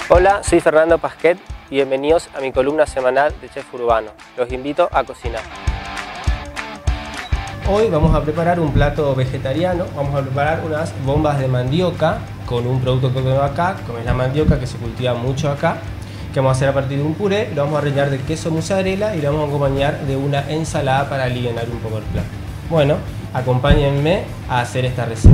Hola, soy Fernando Pasquet y bienvenidos a mi columna semanal de Chef Urbano. Los invito a cocinar. Hoy vamos a preparar un plato vegetariano. Vamos a preparar unas bombas de mandioca con un producto que tengo acá, como es la mandioca, que se cultiva mucho acá, que vamos a hacer a partir de un puré. Lo vamos a rellenar de queso mozzarella y lo vamos a acompañar de una ensalada para aliviar un poco el plato. Bueno, acompáñenme a hacer esta receta.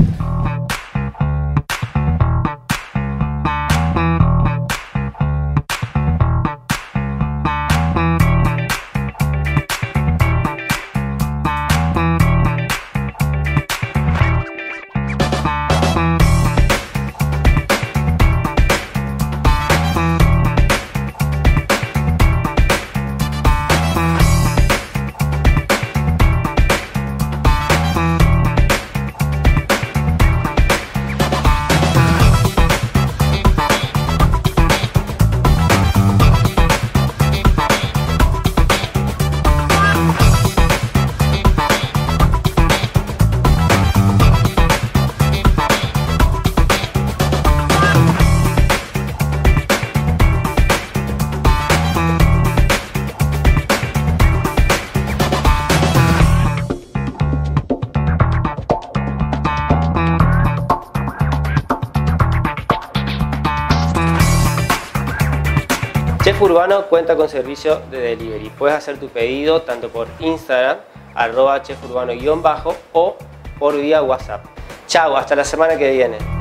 Chef Urbano cuenta con servicio de delivery. Puedes hacer tu pedido tanto por Instagram, @chefurbano_ o por vía WhatsApp. Chao, hasta la semana que viene.